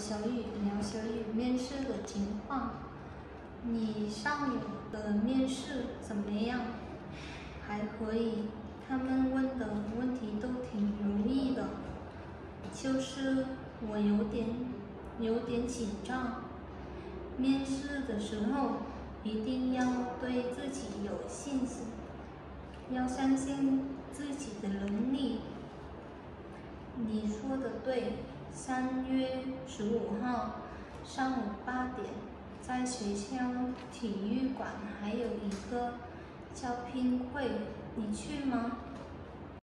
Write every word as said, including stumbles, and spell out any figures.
小雨，聊小雨面试的情况。你上午的面试怎么样？还可以，他们问的问题都挺容易的，就是我有点有点紧张。面试的时候一定要对自己有信心，要相信自己的能力。你说的对，三月十五号上午八点，在学校体育馆还有一个招聘会，你去吗？